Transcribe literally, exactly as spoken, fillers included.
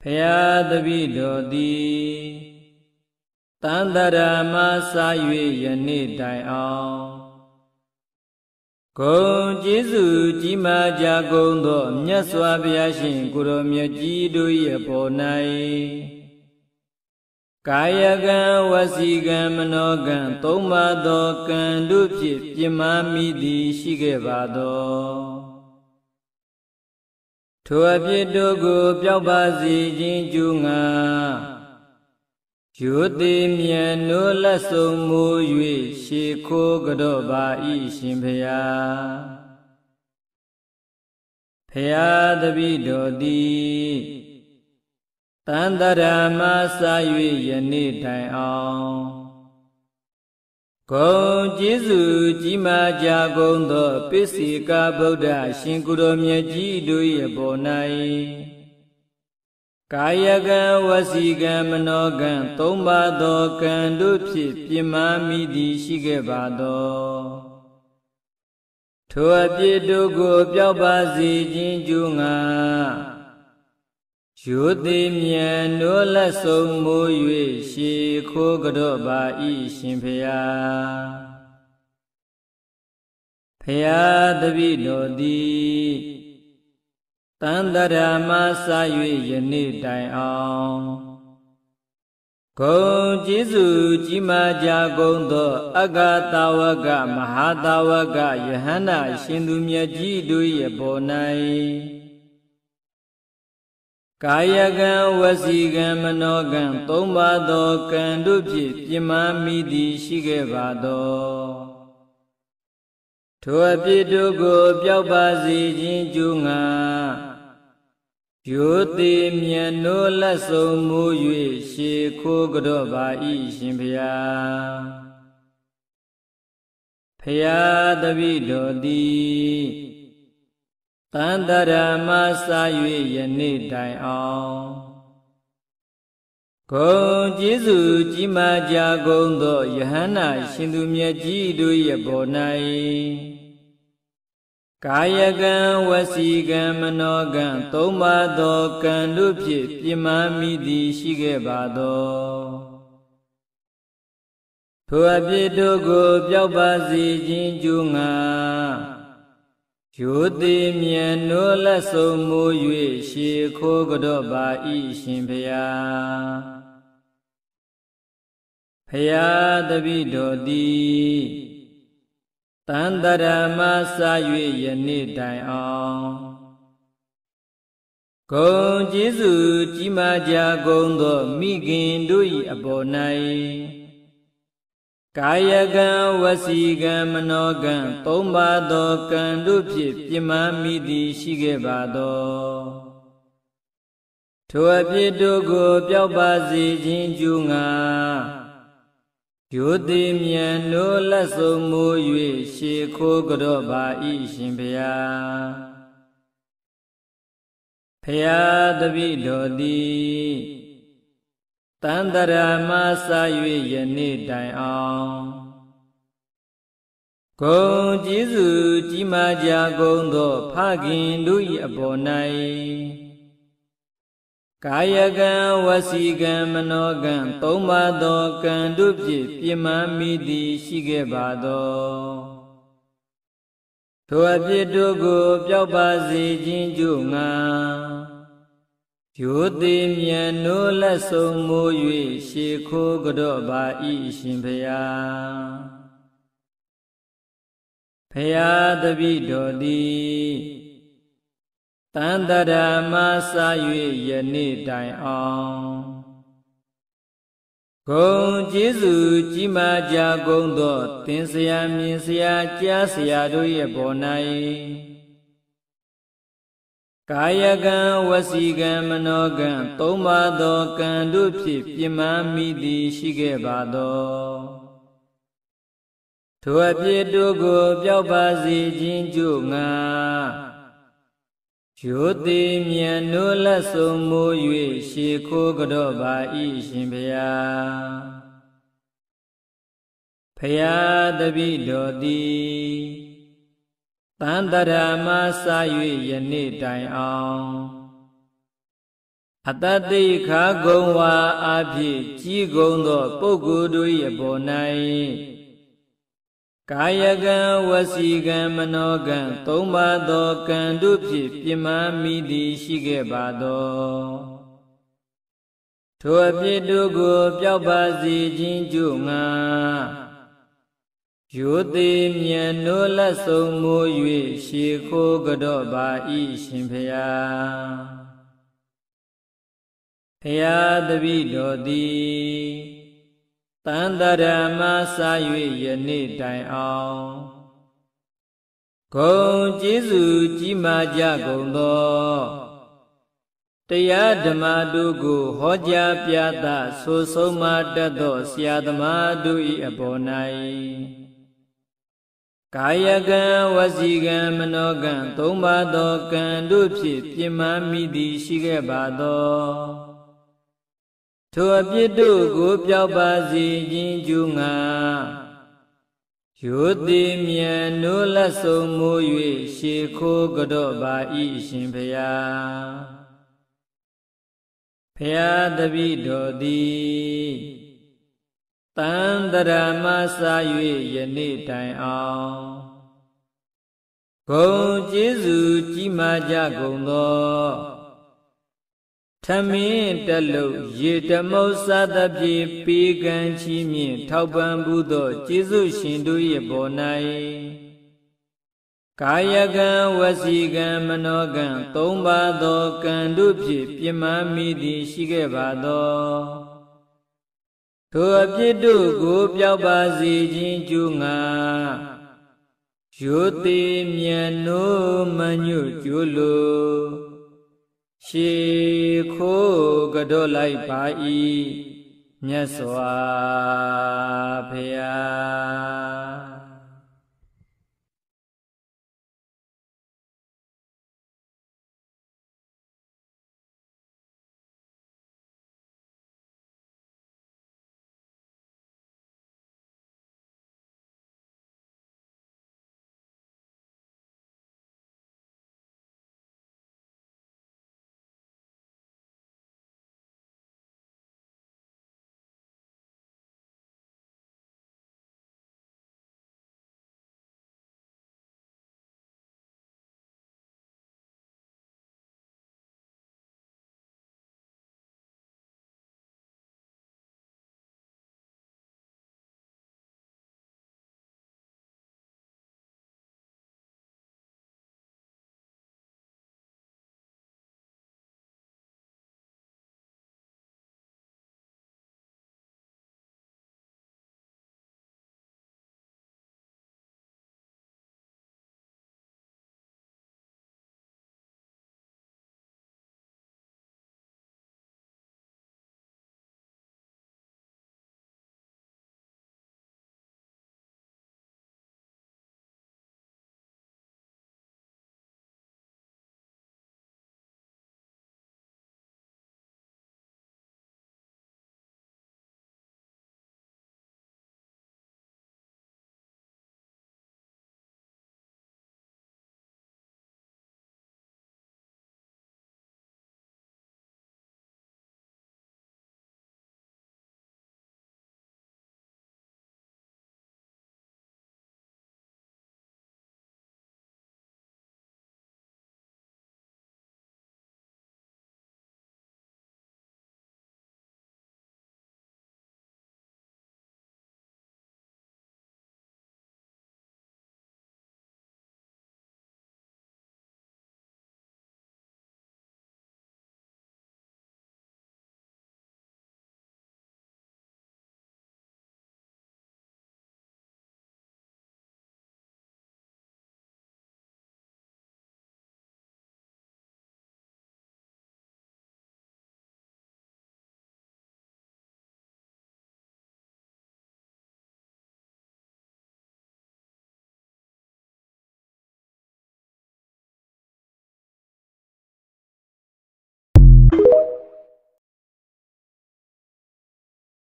ယာတပိတော်သည်တန်တရာမစာ၍ယနေ့တိုင်အောင်ဂုဏ်ကျေးဇူးကြီးမားကြကုန်သောမြတ်စွာဘုရားရှင်ကိုယ်တော်မြတ်ကြီးတို့၏အပေါ်၌ကာယကံဝစီကံမနောကံသုံးပါးသောကံတို့ဖြင့်ပြမမိသည်ရှိခဲ့ပါသောထိုအဖြစ်တို့ကိုပျောက်ပါစေခြင်းကျူးငါယုတိမြတ်နိုးလက်ဆုံးမူ၍ရှေခိုးကြော့ပါ၏ရှင်ဖျားဖျားတပိတော်သည်တန်တရာမစာ၍ယနေ့တိုင်အောင်ဂုဏ်ကျေးဇူးကြီးမားကြကုန်သောပိစိကဗုဒ္ဓရှင်ကိုယ်တော်မြတ်ကြီးတို့၏အပေါ်၌ကာယကံဝစီကံမနောကံသုံးပါးသောကံတို့ဖြင့်ပြမမိသည်ရှိခဲ့ပါသောထိုအပြစ်တို့ကိုပျောက်ပါစေခြင်းကျူးငါယုတိမြတ်နိုးလက်ဆုံးမူ၍ရှေခိုးကြော့ပါ၏ရှင်ဖျားဖျားတပိတော်သည်တန်တရာမစာ၍ယနေ့တိုင်အောင်ဂုဏ်ကျေးဇူးကြီးမားကြကုန်သောအဂတဝကမဟာတဝကယဟန္တာရှင်သူမြတ်ကြီးတို့၏အပေါ်၌ကာယကံဝစီကံမနောကံသုံးပါးသောကံတို့ဖြင့်ပြမမိသည်ရှိခဲ့ပါသောထိုအပြစ်တို့ကိုပျောက်ပါစေခြင်းကျူးငါယုတိမြတ်နိုးလက်ဆုံးမူ၍ရှေခိုးကြော့ပါ၏ရှင်ဖျားဖျားတပိတော်သည်တန်တရာမစာ၍ယနေ့တိုင်အောင်ဂုဏ်ကျေးဇူးကြီးမားကြကုန်သောယဟန္တာရှင်သူမြတ်ကြီးတို့၏အပေါ်၌ကာယကံဝစီကံမနောကံသုံးပါးသောကံတို့ဖြင့်ပြမမိသည်ရှိခဲ့ပါသောထိုအပြစ်တို့ကိုပျောက်ပါစေခြင်းကျူးငါယုတိမြတ်နိုးလက်ဆုံးမူ၍ရှေခိုးကြော့ပါ၏ရှင်ဖျားဖျားတပိတော်သည်တန်တရာမစာ၍ယနေ့တိုင်အောင်ဂုဏ်ကျေးဇူးကြီးမားကြကုန်သောမိခင်တို့၏အပေါ်၌ကာယကံဝစီကံမနောကံသုံးပါးသောကံတို့ဖြင့်ပြမမိသည်ရှိခဲ့ပါသောထိုအပြစ်တို့ကိုပျောက်ပါစေခြင်းကျူးငါယုတိမြတ်နိုးလက်ဆုံးမူ၍ရှေခိုးကြော့ပါ၏ရှင်ဖျားဖျားတပိတော်သည်တန်တရာမစာ၍ယနေ့တိုင်အောင်ဂုဏ်ကျေးဇူးကြီးမားကြကုန်သောဖခင်တို့၏အပေါ်၌ကာယကံဝစီကံမနောကံသုံးပါးသောကံတို့ဖြင့်ပြမမိသည်ရှိခဲ့ပါသောထိုအပြစ်တို့ကိုပျောက်ပါစေခြင်းကျူးငါယုတိမြတ်နိုးလက်ဆုံးမူ၍ရှေခိုးကြော့ပါ၏ရှင်ဖျားဖျားတပိတော်သည်တန်တရာမစာ၍ယနေ့တိုင်အောင်ဂုဏ်ကျေးဇူးကြီးမားကြကုန်သောသင်္ဆရာမြင်ဆရာကြားဆရာတို့၏ပေါ်၌ကာယကံဝစီကံမနောကံသုံးပါးသောကံတို့ဖြင့်ပြမမိသည်ရှိခဲ့ပါသောထိုအပြစ်တို့ကိုပျောက်ပါစေခြင်းကျူးငါယုတိမြတ်နိုးလက်ဆုံးမူ၍ရှေခိုးကြော့ပါ၏ရှင်ဖျားဖျားတပိတော်သည်တန်တရာမစာ၍ယနေ့တိုင်အောင်အတတိခါဂုံဝါအဖြစ်ကြီးကုံသောပုဂ္ဂိုလ်တို့၏အပေါ်၌ကာယကံဝစီကံမနောကံသုံးပါးသောကံတို့ဖြင့်ပြမမိသည်ရှိခဲ့ပါသောထိုအဖြစ်တို့ကိုပျောက်ပါစေခြင်းကြောင့်ငါရိုသေမြတ်နိုးလက်ဆုံးမိုး၍ရှေခိုးကြော့ပါ၏ရှင်ဖျားဖျားတပည့်တော်သည်တန်တရာမစား၍ယနေ့တိုင်အောင်ဂုံကျေးဇူးကြီးမားကြကုန်သောတရားဓမ္မတို့ကိုဟောကြားပြသဆိုဆုံးမတတ်သောဆရာသမားတို့၏အပေါ်၌ကာယကံဝစီကံမနောကံသုံးပါးသောကံတို့ဖြင့်ပြမမိသည်ရှိခဲ့ပါသောထိုအပြစ်တို့ကိုပျောက်ပါစေခြင်းကြောင့်ငါရိုသေမြတ်နိုးလက်ဆုံးမိုး၍ရှေခိုးကြော့ပါ၏ရှင်ဖျားဖျားတပည့်တော်သည်တန်တရာမစား၍ယနေ့တိုင်အောင်ဂုံကျေးဇူးကြီးမားကြကုန်သောထမင်းတလုံးရေတမုတ်စားသဖြင့်ပေးကမ်းချီးမြှင့်ထောက်ပံ့မှုသောကျေးဇူးရှင်တို့၏ပေါ်၌ကာယကံဝစီကံမနောကံသုံးပါးသောကံတို့ဖြင့်ပြမမိသည်ရှိခဲ့ပါသောထိုအဖြစ်တို့ကိုပျောက်ပါစေခြင်းကြောင့်ငါရိုသေမြတ်နိုးမညွတ်ကြိုးလိုရှေခိုးကြော့လိုက်ပါ၏မြတ်စွာဘုရား